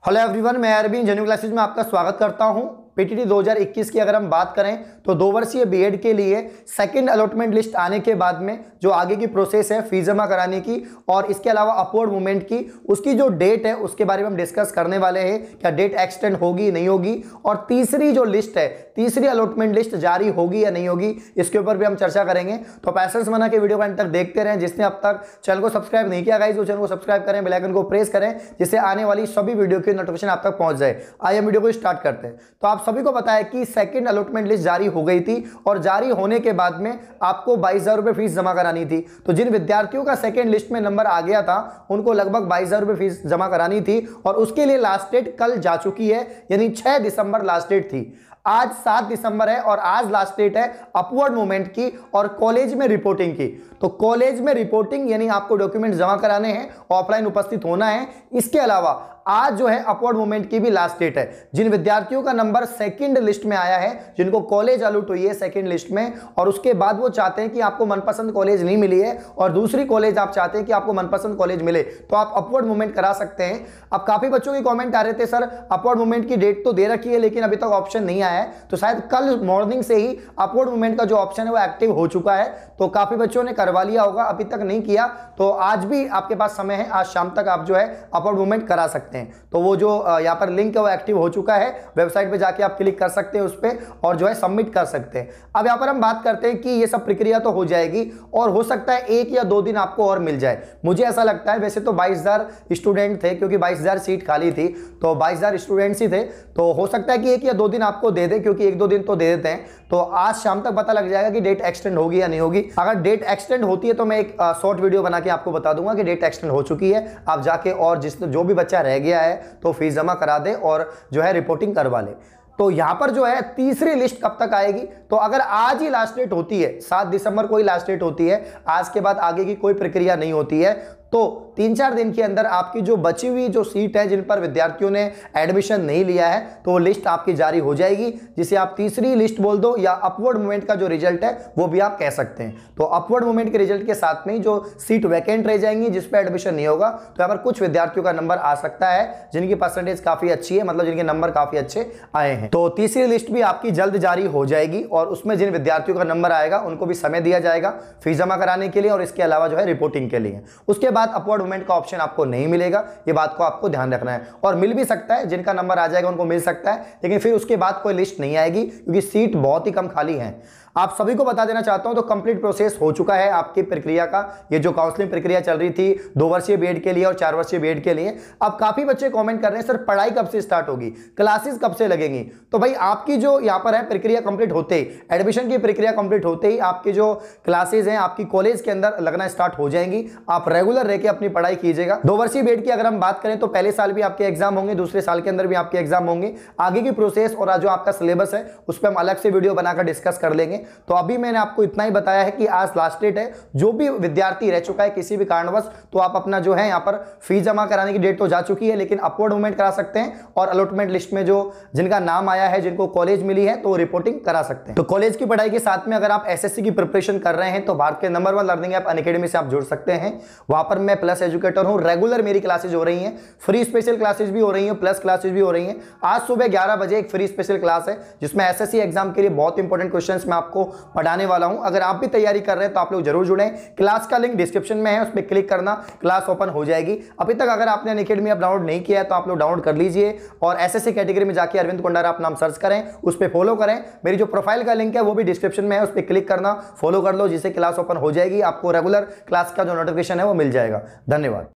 Hello everyone, मैं Arvind genuine classes में आपका स्वागत करता हूं। पीटीटी 2021 की अगर हम बात करें तो 2 वर्षीय बीएड के लिए सेकंड अलॉटमेंट लिस्ट आने के बाद में जो आगे की प्रोसेस है फीस जमा कराने की और इसके अलावा अपवर्ड मूवमेंट की, उसकी जो डेट है उसके बारे में हम डिस्कस करने वाले हैं। क्या डेट एक्सटेंड होगी नहीं होगी, और तीसरी जो लिस्ट है, तीसरी अलॉटमेंट लिस्ट जारी होगी या नहीं होगी, इसके ऊपर भी हम चर्चा करेंगे। तो पैसेंस बना के वीडियो को अंत तक देखते रहें। जिसने अब तक चैनल को सब्सक्राइब नहीं किया गाइस, वो चैनल को सब्सक्राइब करें, बेल आइकन को प्रेस करें, जिससे आने वाली सभी वीडियो की नोटिफिकेशन आप तक पहुंच जाए। आइए वीडियो को स्टार्ट करते हैं। तो आप सभी को पता है कि सेकंड अलॉटमेंट लिस्ट जारी हो गई थी और जारी होने के बाद में आपको 22,000 रुपए फीस जमा करानी थी। तो जिन विद्यार्थियों का सेकंड लिस्ट में नंबर आ गया था उनको लगभग 22,000 रुपए फीस जमा करानी थी और उसके लिए लास्ट डेट कल जा चुकी है, यानी 6 दिसंबर लास्ट डेट थी। आज 7 दिसंबर है और आज लास्ट डेट है अपवर्ड मूवमेंट की और कॉलेज में रिपोर्टिंग की। तो कॉलेज में रिपोर्टिंग यानी आपको डॉक्यूमेंट जमा कराने हैं, ऑफलाइन उपस्थित होना है। इसके अलावा आज जो है अपवर्ड मूवमेंट की भी लास्ट डेट है। जिन विद्यार्थियों का नंबर सेकंड लिस्ट में आया है, जिनको कॉलेज अलॉट हुई है सेकंड लिस्ट में, और उसके बाद वो चाहते हैं कि आपको मनपसंद कॉलेज नहीं मिली है और दूसरी कॉलेज आप चाहते हैं कि आपको मनपसंद कॉलेज मिले, तो आप अपवर्ड मूवमेंट करा सकते हैं। अब काफी बच्चों के कमेंट आ रहे थे, सर अपवर्ड मूवमेंट की डेट तो दे रखी है लेकिन अभी तक ऑप्शन नहीं आया है। तो शायद कल मॉर्निंग से ही अपवर्ड मूवमेंट का जो ऑप्शन है वो एक्टिव हो चुका है। तो काफी बच्चों ने करवा लिया होगा, अभी तक नहीं किया तो आज भी आपके पास समय है, आज शाम तक आप जो है अपवर्ड मूवमेंट करा सकते हैं। तो वो जो यहाँ पर लिंक है वो एक्टिव हो चुका है, वेबसाइट पे जाके आप क्लिक कर सकते हैं उस पर और जो है सबमिट कर सकते हैं। अब यहाँ पर हम बात करते हैं कि ये सब प्रक्रिया तो हो जाएगी और हो सकता है 1 या 2 दिन आपको और मिल जाए। मुझे ऐसा लगता है, वैसे तो 22,000 स्टूडेंट थे क्योंकि 22,000 सीट खाली थी, तो 22,000 स्टूडेंट्स ही थे, तो हो सकता है कि 1 या 2 दिन आपको दे दे, क्योंकि 1-2 दिन तो दे देते हैं। तो आज शाम तक पता लग जाएगा कि डेट एक्सटेंड होगी या नहीं होगी। अगर डेट एक्सटेंड होती है तो मैं एक शॉर्ट वीडियो बना के आपको बता दूंगा कि डेट एक्सटेंड हो चुकी है। आप जाके और जो भी बच्चा रह गया है तो फीस जमा करा दे और जो है रिपोर्टिंग करवा ले। तो यहां पर जो है तीसरी लिस्ट कब तक आएगी, तो अगर आज ही लास्ट डेट होती है, 7 दिसंबर को ही लास्ट डेट होती है, आज के बाद आगे की कोई प्रक्रिया नहीं होती है, तो 3-4 दिन के अंदर आपकी जो बची हुई जो सीट है जिन पर विद्यार्थियों ने एडमिशन नहीं लिया है, तो वो लिस्ट आपकी जारी हो जाएगी, जिसे आप तीसरी लिस्ट बोल दो या अपवर्ड मूवमेंट का जो रिजल्ट है वो भी आप कह सकते हैं। तो अपवर्ड मूवमेंट के रिजल्ट के साथ में जो सीट वैकेंट रह जाएंगी जिस पर एडमिशन नहीं होगा, तो यहाँ पर कुछ विद्यार्थियों का नंबर आ सकता है जिनकी परसेंटेज काफी अच्छी है, मतलब जिनके नंबर काफी अच्छे आए हैं। तो तीसरी लिस्ट भी आपकी जल्द जारी हो जाएगी और उसमें जिन विद्यार्थियों का नंबर आएगा उनको भी समय दिया जाएगा फीस जमा कराने के लिए और इसके अलावा जो है रिपोर्टिंग के लिए। उसके बाद अपवर्ड मूवमेंट का ऑप्शन आपको नहीं मिलेगा, ये बात को आपको ध्यान रखना है। और मिल भी सकता है, जिनका नंबर आ जाएगा उनको मिल सकता है, लेकिन फिर उसके बाद कोई लिस्ट नहीं आएगी क्योंकि सीट बहुत ही कम खाली है। आप सभी को बता देना चाहता हूं तो कंप्लीट प्रोसेस हो चुका है आपकी प्रक्रिया का। ये जो काउंसलिंग प्रक्रिया चल रही थी 2 वर्षीय बीएड के लिए और 4 वर्षीय बीएड के लिए, अब काफी बच्चे कमेंट कर रहे हैं सर पढ़ाई कब से स्टार्ट होगी, क्लासेस कब से लगेंगी। तो भाई आपकी जो यहाँ पर है प्रक्रिया कंप्लीट होते ही, एडमिशन की प्रक्रिया कंप्लीट होते ही आपकी जो क्लासेज हैं आपकी कॉलेज के अंदर लगना स्टार्ट हो जाएंगी। आप रेगुलर रह के अपनी पढ़ाई कीजिएगा। 2 वर्षीय बीएड की अगर हम बात करें तो पहले साल भी आपके एग्जाम होंगे, दूसरे साल के अंदर भी आपके एग्जाम होंगे। आगे की प्रोसेस और जो आपका सिलेबस है उस पर हम अलग से वीडियो बनाकर डिस्कस कर लेंगे। तो अभी मैंने आपको इतना ही बताया है कि आज लास्ट डेट है। जो भी विद्यार्थी रह चुका है किसी भी कारणवश, तो आप अपना जो है यहाँ पर फीस जमा कराने की डेट तो जा चुकी है, लेकिन अपवर्ड मूवमेंट करा सकते हैं और अलॉटमेंट लिस्ट में जो जिनका नाम आया है, जिनको कॉलेज मिली है, तो रिपोर्टिंग करा सकते हैं। तो कॉलेज की पढ़ाई के साथ में अगर आप एसएससी की प्रिपरेशन कर रहे हैं तो भारत के नंबर 1 लर्निंग ऐप अनअकैडमी से आप जुड़ सकते हैं। वहां पर मैं प्लस एजुकेटर हूं, रेगुलर मेरी क्लासेज हो रही हैं, फ्री स्पेशल क्लासेज भी हो रही हैं, प्लस क्लासेज भी हो रही हैं। आज सुबह 11 बजे एक फ्री स्पेशल क्लास है जिसमें एसएससी एग्जाम के लिए बहुत इंपॉर्टेंट क्वेश्चंस मैं आपको पढ़ाने वाला हूं। अगर आप भी तैयारी कर रहे हैं तो आप लोग जरूर जुड़ें। क्लास का लिंक डिस्क्रिप्शन में है, उस पर क्लिक करना, क्लास ओपन हो जाएगी। अभी तक अगर आपने अनअकैडमी ऐप डाउनलोड नहीं किया है तो आप लोग डाउनलोड कर लीजिए और एसएससी कैटेगरी में जाकर अरविंद कोंडारा आप नाम सर्च करें, उस पर फॉलो करें। मेरी जो प्रोफाइल का लिंक है वो भी डिस्क्रिप्शन में है, उस पर क्लिक करना, फॉलो कर लो, जिससे क्लास ओपन हो जाएगी। आपको रेगुलर क्लास का जो नोटिफिकेशन है वो मिल जाएगा। धन्यवाद।